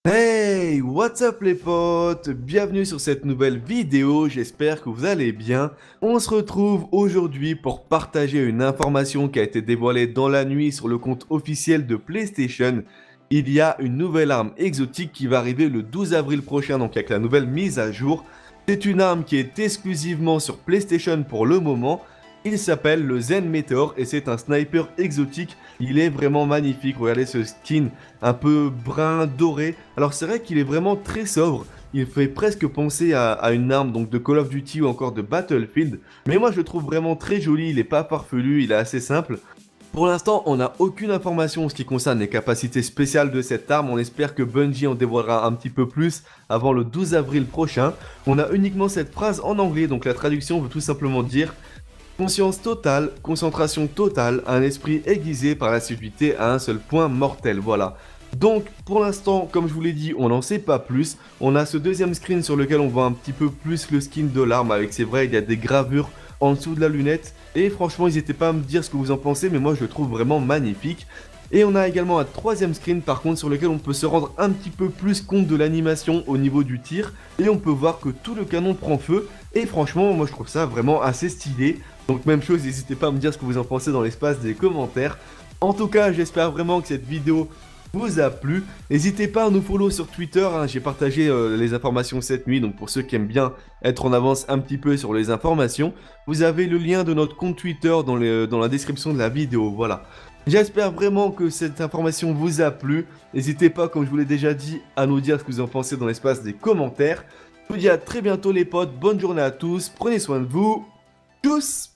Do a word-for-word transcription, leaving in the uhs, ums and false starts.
Hey, what's up les potes? Bienvenue sur cette nouvelle vidéo, j'espère que vous allez bien. On se retrouve aujourd'hui pour partager une information qui a été dévoilée dans la nuit sur le compte officiel de PlayStation. Il y a une nouvelle arme exotique qui va arriver le douze avril prochain, donc avec la nouvelle mise à jour. C'est une arme qui est exclusivement sur PlayStation pour le moment. Il s'appelle le Zen Meteor et c'est un sniper exotique. Il est vraiment magnifique. Regardez ce skin un peu brun doré. Alors c'est vrai qu'il est vraiment très sobre. Il fait presque penser à, à une arme donc de Call of Duty ou encore de Battlefield. Mais moi je le trouve vraiment très joli. Il est pas farfelu, il est assez simple. Pour l'instant, on n'a aucune information en ce qui concerne les capacités spéciales de cette arme. On espère que Bungie en dévoilera un petit peu plus avant le douze avril prochain. On a uniquement cette phrase en anglais, donc la traduction veut tout simplement dire conscience totale, concentration totale, un esprit aiguisé par l'assiduité à un seul point mortel, voilà. Donc, pour l'instant, comme je vous l'ai dit, on n'en sait pas plus. On a ce deuxième screen sur lequel on voit un petit peu plus le skin de l'arme, avec, c'est vrai, il y a des gravures en dessous de la lunette. Et franchement, n'hésitez pas à me dire ce que vous en pensez, mais moi je le trouve vraiment magnifique. Et on a également un troisième screen par contre sur lequel on peut se rendre un petit peu plus compte de l'animation au niveau du tir. Et on peut voir que tout le canon prend feu. Et franchement, moi je trouve ça vraiment assez stylé. Donc même chose, n'hésitez pas à me dire ce que vous en pensez dans l'espace des commentaires. En tout cas, j'espère vraiment que cette vidéo vous a plu. N'hésitez pas à nous follow sur Twitter, hein. J'ai partagé euh, les informations cette nuit, donc pour ceux qui aiment bien être en avance un petit peu sur les informations, vous avez le lien de notre compte Twitter dans, les, dans la description de la vidéo, voilà. J'espère vraiment que cette information vous a plu. N'hésitez pas, comme je vous l'ai déjà dit, à nous dire ce que vous en pensez dans l'espace des commentaires. Je vous dis à très bientôt les potes, bonne journée à tous, prenez soin de vous, tchuss!